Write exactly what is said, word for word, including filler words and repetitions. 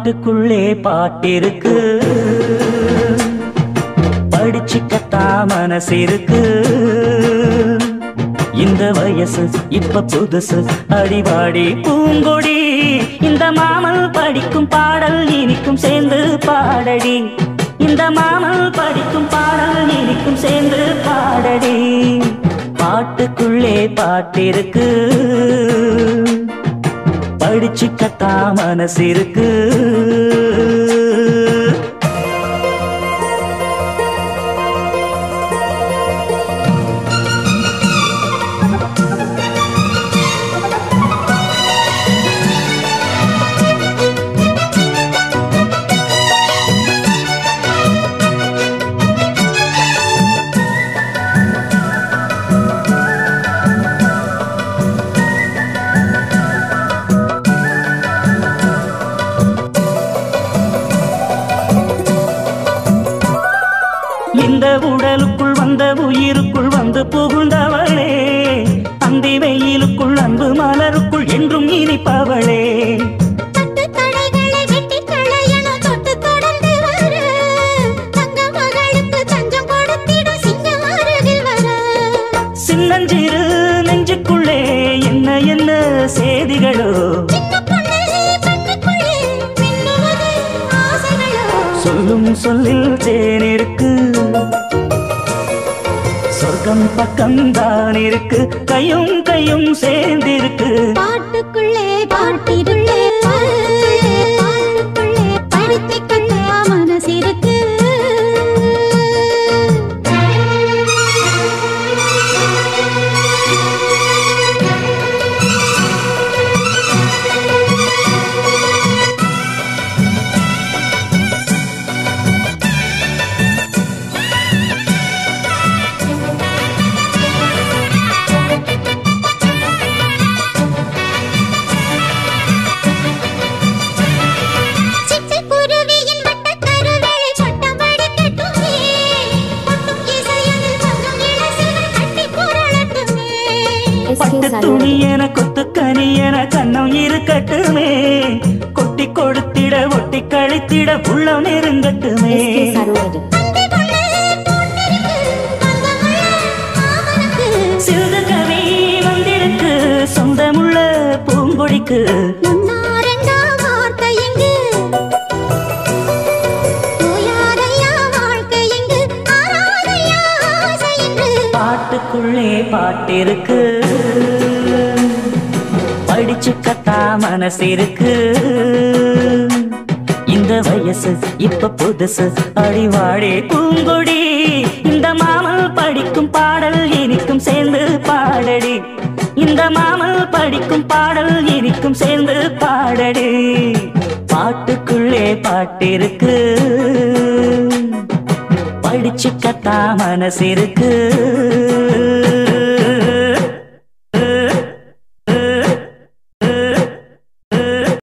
பாட்டுக்குள்ளே பாட்டிருக்கு, படிச்சுக்கத்தா மனசு இருக்கு. இந்த வயசு இப்ப புதுசு அடிவாடி பூங்கொடி, இந்த மாமல் படிக்கும் பாடல் இனிக்கும் சேர்ந்து பாடடி. இந்த மாமல் படிக்கும் பாடல் இனிக்கும் சேர்ந்து பாடடி. பாட்டுக்குள்ளே பாட்டிருக்கு, படிச்சுக்கத்தா மனசு இருக்கு. இந்த உடலுக்குள் வந்த உயிருக்குள் வந்து புகுந்தவளே, அந்தி வெயிலுக்குள் அன்பு மலருக்குள் என்றும் இனிப்பவளே. சின்னஞ்சிறு நெஞ்சுக்குள்ளே என்ன என்ன செய்திகளோ, சொல்லும் சொல்லில் தேனிருக்கு, சொர்க்கம் பக்கம்தான் இருக்கு, கையும் கையும் சேர்ந்திருக்கு. பாட்டுக்குள்ளே பாட்டிருள்ளே படித்துக்கொள்ள மனசு இருக்கு. பட்டு துணி என கொத்து கனி என கண்ணம் இருக்கட்டுமே, கொட்டி கொடுத்திட ஒட்டி கழித்திட உள்ளம் நெருங்கட்டுமே. சிறு கவி வந்திருக்கு சொந்தமுள்ள பூங்கொடிக்கு, பாட்டுக்குள்ளே பாட்டிருக்கு, படிச்சுக்கத்தா மனசு இருக்கு. இந்த வயசு இப்ப புதுசு அடிவாடி பூங்கொடி, இந்த மாமல் படிக்கும் பாடல் இனிக்கும் சேர்ந்து பாடடி. இந்த மாமல் படிக்கும் பாடல் இனிக்கும் சேர்ந்து பாடடி. பாட்டுக்குள்ளே பாட்டிருக்கு, படிச்சுக்கத்தா மனசு இருக்கு.